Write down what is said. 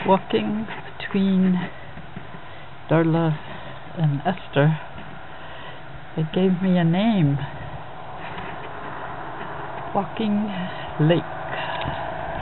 walking between Darla and Ester. They gave me a name, Walking Lake.